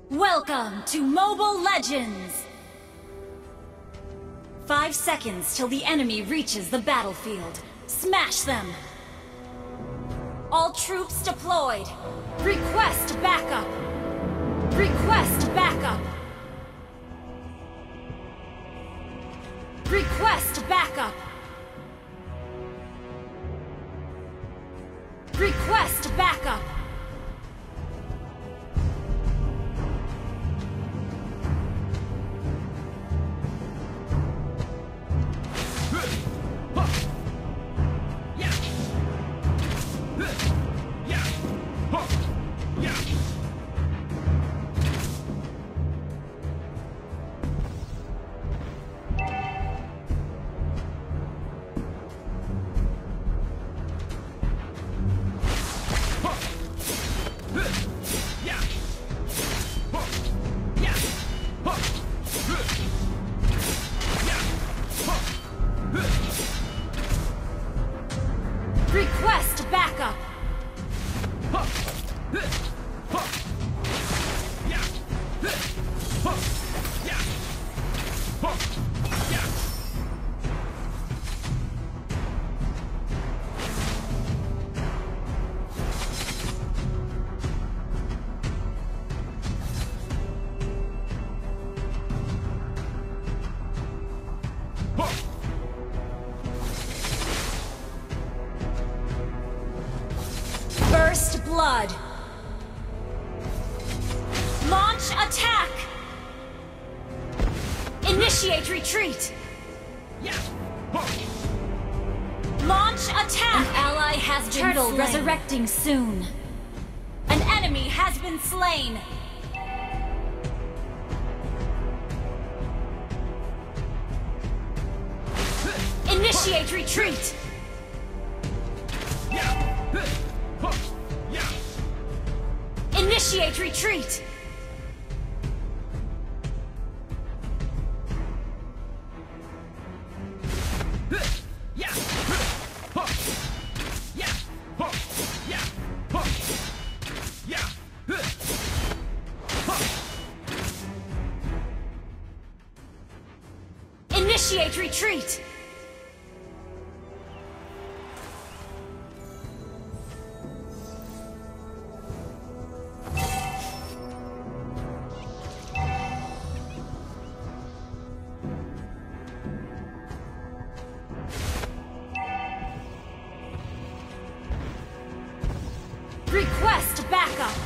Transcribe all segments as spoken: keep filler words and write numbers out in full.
Welcome to Mobile Legends! Five seconds till the enemy reaches the battlefield. Smash them! All troops deployed! Request backup! Request backup! Request backup! Request backup! Request backup! First blood. Launch attack. Initiate retreat. Launch attack. An ally has been Turtle slain. Resurrecting soon. An enemy has been slain. Initiate retreat. Initiate retreat! Initiate retreat! Request backup!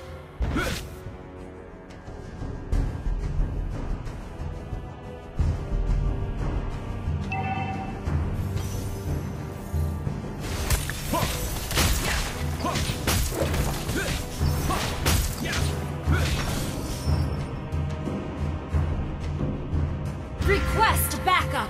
Request backup!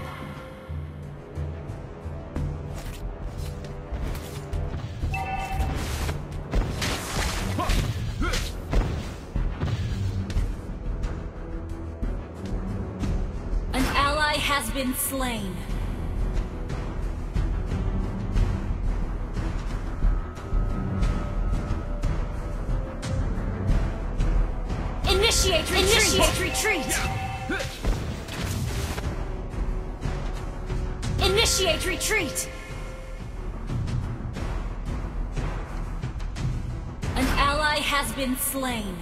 Has been slain. Initiate retreat! Initiate retreat! Initiate retreat! An ally has been slain.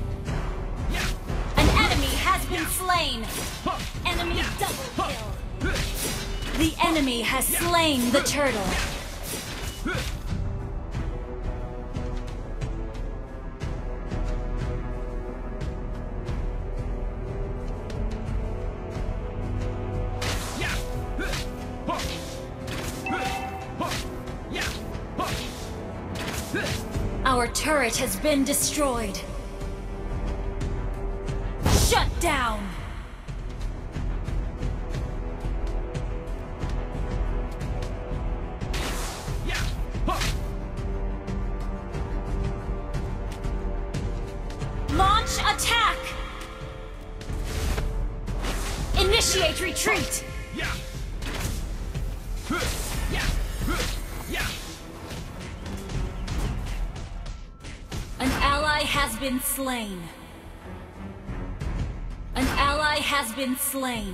An enemy has been slain. Enemy double kill. The enemy has slain the turtle. Our turret has been destroyed. Shut down! Launch attack! Initiate retreat! An ally has been slain. ally has been slain.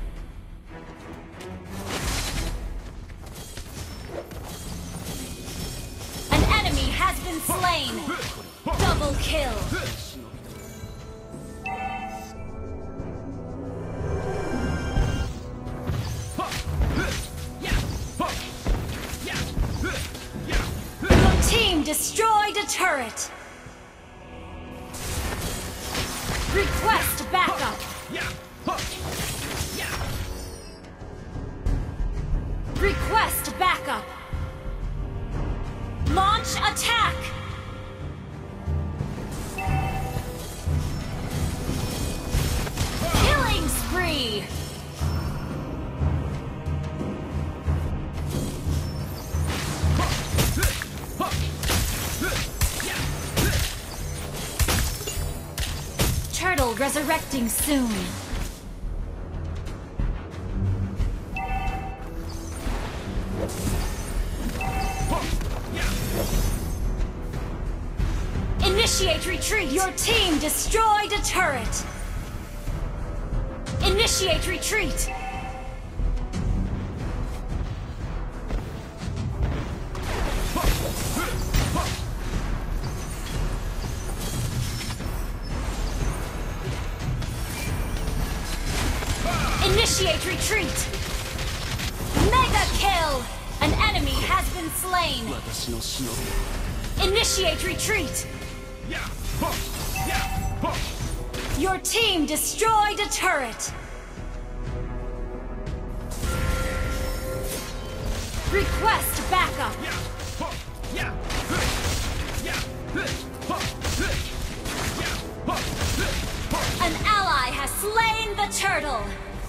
An enemy has been slain. Double kill. Your team destroyed a turret. Request backup. Request backup. Launch attack. Killing spree. Turtle resurrecting soon. Initiate retreat! Your team destroyed a turret! Initiate retreat! Initiate retreat! Mega kill! An enemy has been slain! Initiate retreat! Your team destroyed a turret! Request backup! An ally has slain the turtle!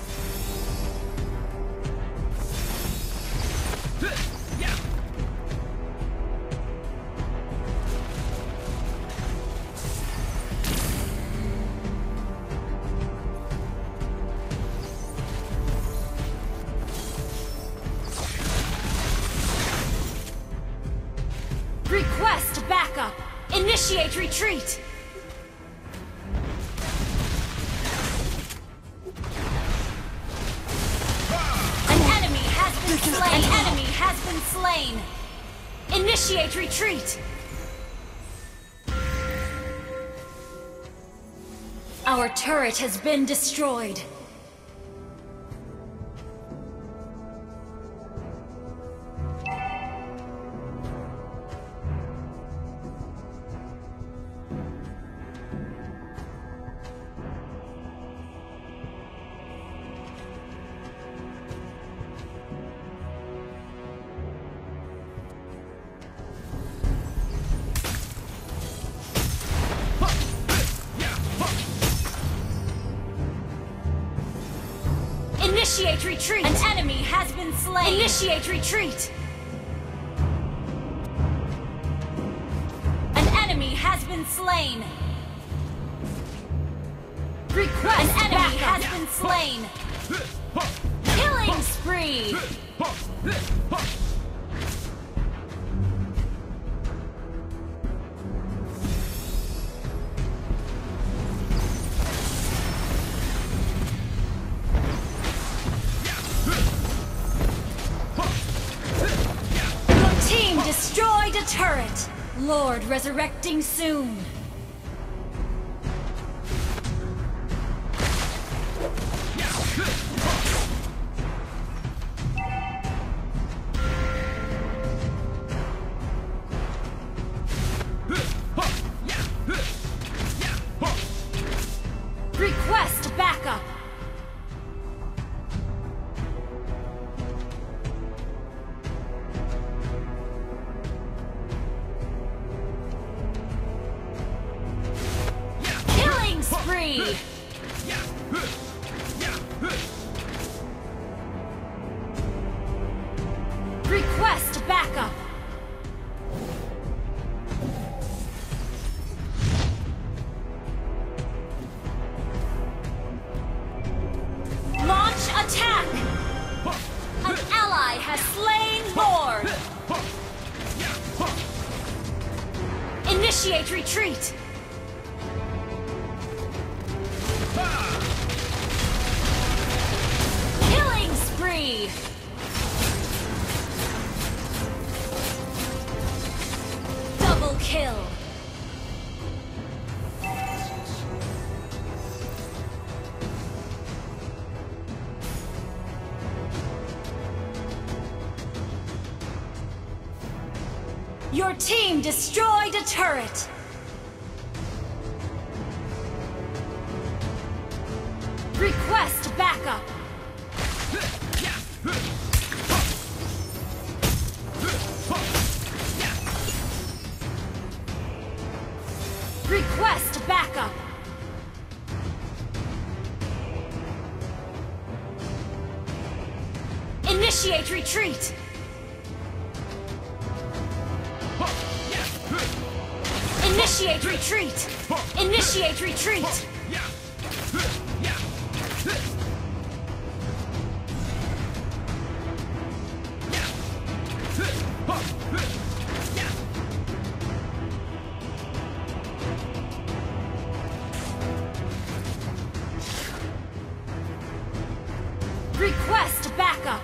Request backup! Initiate retreat! An enemy has been slain! An enemy has been slain! Initiate retreat! Our turret has been destroyed. Initiate retreat! An enemy has been slain! Initiate retreat! An enemy has been slain! Request An enemy backup. has been slain! Killing spree! Destroyed a turret! Lord resurrecting soon! Request backup! Spree! Request backup! Launch attack! An ally has slain Lord! Initiate retreat! kill. Your team destroyed a turret! Request backup! Request backup! Initiate retreat! Initiate retreat! Initiate retreat! Request backup!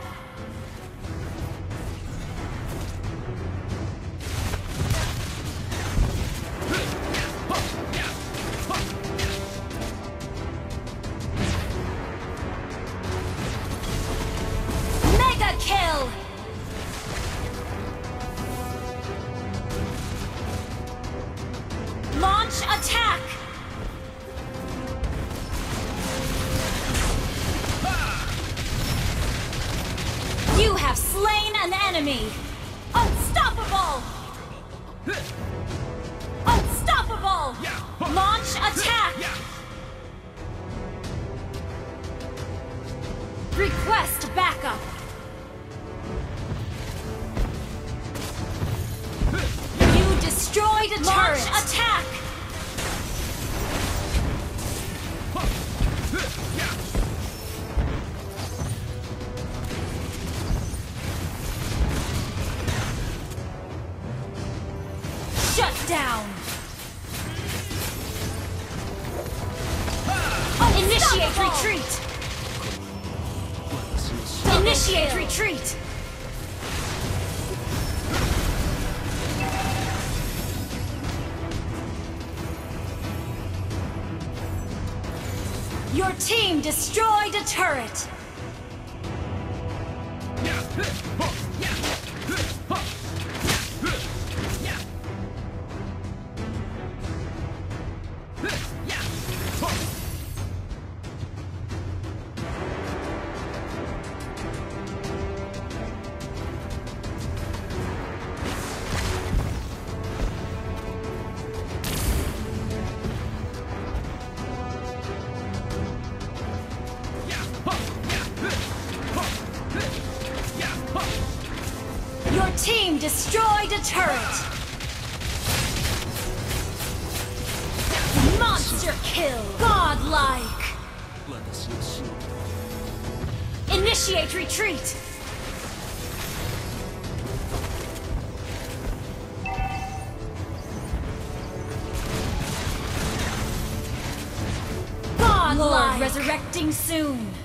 Mega kill! Launch attack! You have slain an enemy! Unstoppable! Unstoppable! Launch attack! Request backup! You destroyed a turret! Launch attack! Shut down! Initiate retreat! Initiate retreat! Your team destroyed a turret! Your team destroyed a turret! Monster kill! Godlike! Initiate retreat! Godlike! Lord resurrecting soon!